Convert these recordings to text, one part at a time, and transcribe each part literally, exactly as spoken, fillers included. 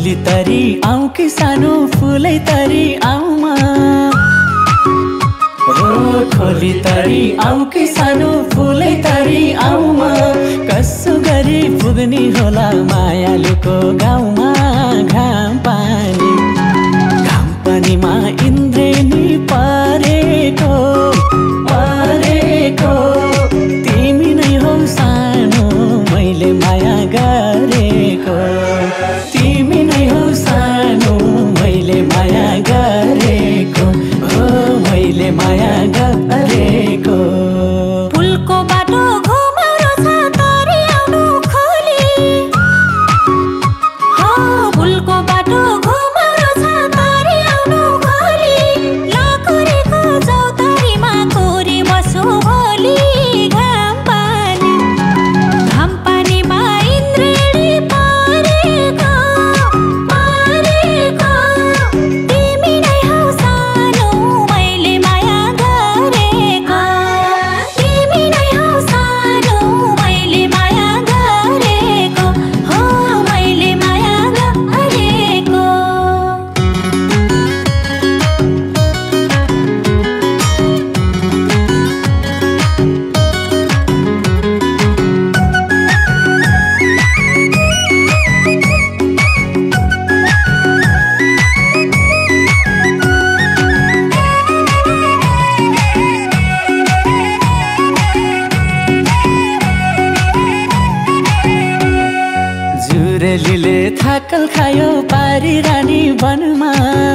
खोली तरी आऊ कि सानो फुलै तरी आउमा हो खोली तरी आऊ कि सानो फुलै तरी आउमा कसो गरी पुग्ने होला मायालुको गाउँमा घाम पानी घाम पानीमा इन्द्रेणी परेको परेको तिमी नै हौ सानो मैले माया गरेको तिमी नै हौ सानो मैले माया गरेको हो मैले माया गरेको फुलको बाटो घुमाउरो छ तरी आउनु खोली हो फुलको बाटो घुमाउरो छ तरी आउनु खोली लकोरेको चौतारीमा कोरी बसो भोलि घाम पानी घाम पानीमा इन्द्रेणी परेको परेको तिमी नै हौ सानो मैले माया गरेको तिमी नै हौ सानो मैले माया गरेको हो मैले माया गरेको जुरेलीले थाकल खायो पारी रानी वनमा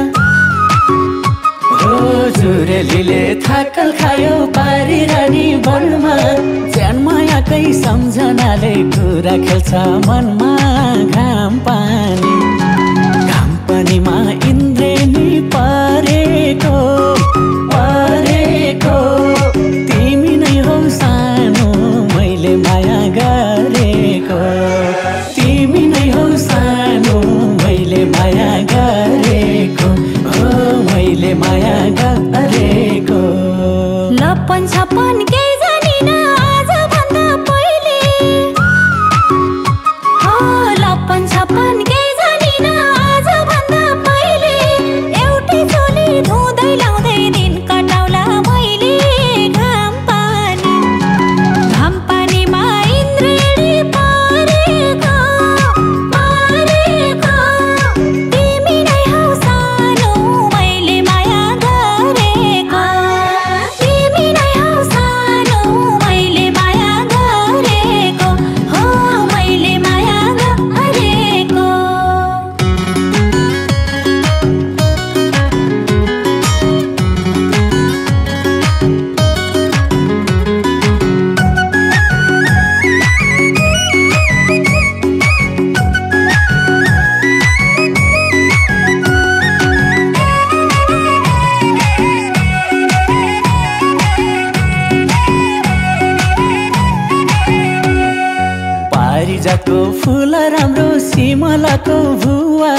हो जुरेलीले थाकल खायो पारी रानी वनमा ज्यान मायाकै सम्झनाले कुरा खेल्छ मनमा घाम पानी घाम पानीमा इन्द्रेणी परेको परेको तिमी नै हौ सानो मैले माया गरेको तिमी नै हौ सानो मैले माया गरेको हो मैले माया गरेको लपन छपन केही जानिन आजभन्दा पहिले हो लपन छपन केही जानिन आजभन्दा पहिले एउटै चोली धुँदै लाउँदै दिन कटाउला मैले घाम पानी घाम पानीमा इन्द्रेणी परेको परेको तिमी नै हौ सानो मैले माया गरेको तिमी नै हौ सानो मैले माया गरेको हो मैले माया गरेको पारिजातको फुल राम्रो सिमलाको भुवा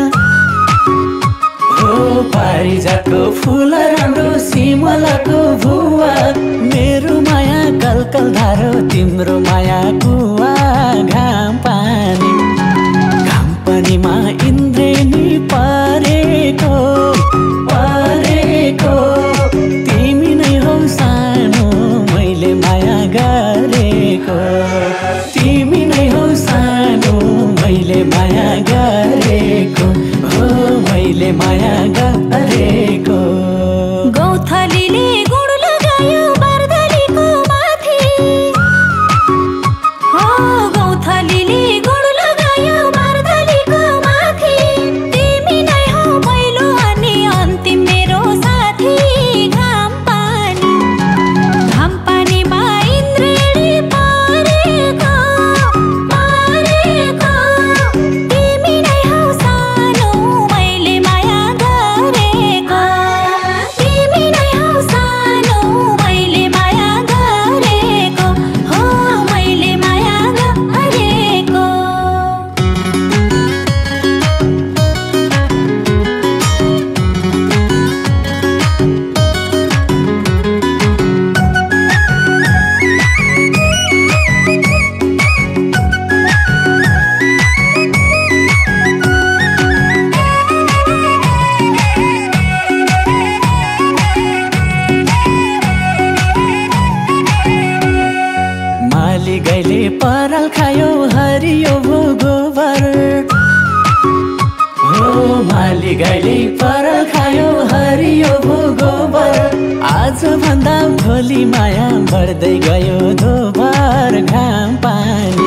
हो पारिजातको फुल राम्रो सिमलाको भुवा मेरो माया कलकल धारो तिम्रो माया कुवा घाम पानी घाम पानीमा इन्द्रेणी परेको परेको तिमी नै हौ सानो मैले माया गरेको तिमी नै हौ सानो मैले माया गरेको हो मैले माया गरेको गौथलीले गुण लगायो बारदलीको माथि हो गौथली गाईले पराल खायो हरियो भो गोबर हो माली गाईले पराल खायो हरियो भो गोबर आज भन्दा भोलि माया बढ्दै गयो दोबार घाम पानी